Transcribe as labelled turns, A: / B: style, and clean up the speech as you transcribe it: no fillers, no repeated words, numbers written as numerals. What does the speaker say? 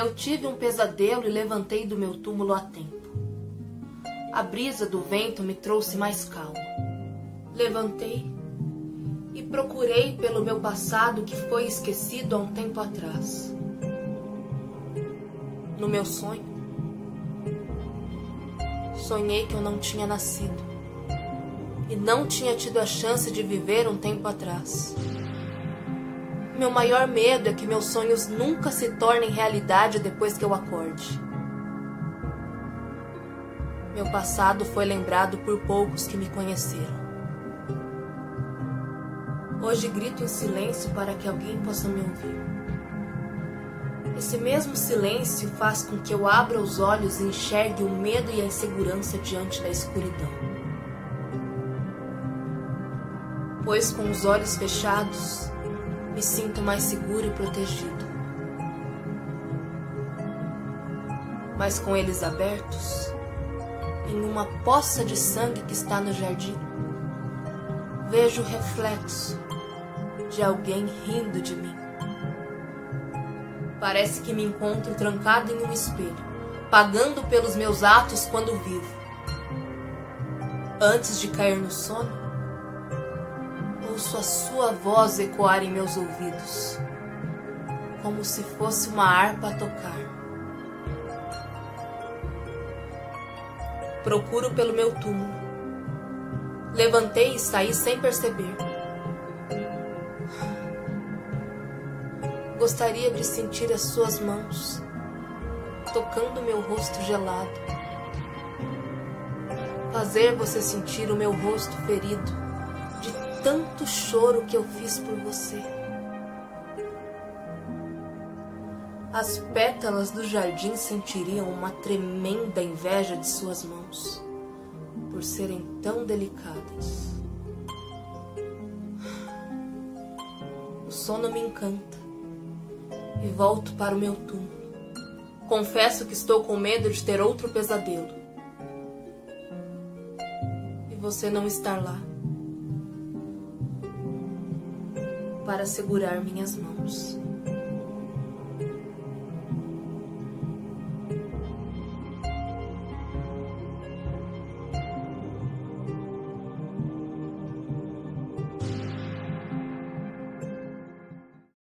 A: Eu tive um pesadelo e levantei do meu túmulo a tempo. A brisa do vento me trouxe mais calma. Levantei e procurei pelo meu passado que foi esquecido há um tempo atrás. No meu sonho, sonhei que eu não tinha nascido e não tinha tido a chance de viver um tempo atrás. Meu maior medo é que meus sonhos nunca se tornem realidade depois que eu acorde. Meu passado foi lembrado por poucos que me conheceram. Hoje grito em silêncio para que alguém possa me ouvir. Esse mesmo silêncio faz com que eu abra os olhos e enxergue o medo e a insegurança diante da escuridão. Pois com os olhos fechados, me sinto mais seguro e protegido. Mas com eles abertos, em uma poça de sangue que está no jardim, vejo o reflexo de alguém rindo de mim. Parece que me encontro trancado em um espelho, pagando pelos meus atos quando vivo. Antes de cair no sono, ouço a sua voz ecoar em meus ouvidos, como se fosse uma harpa a tocar. Procuro pelo meu túmulo. Levantei e saí sem perceber. Gostaria de sentir as suas mãos tocando meu rosto gelado. Fazer você sentir o meu rosto ferido de tanto choro que eu fiz por você. As pétalas do jardim sentiriam uma tremenda inveja de suas mãos, por serem tão delicadas. O sono me encanta e volto para o meu túmulo. Confesso que estou com medo de ter outro pesadelo e você não estar lá para segurar minhas mãos.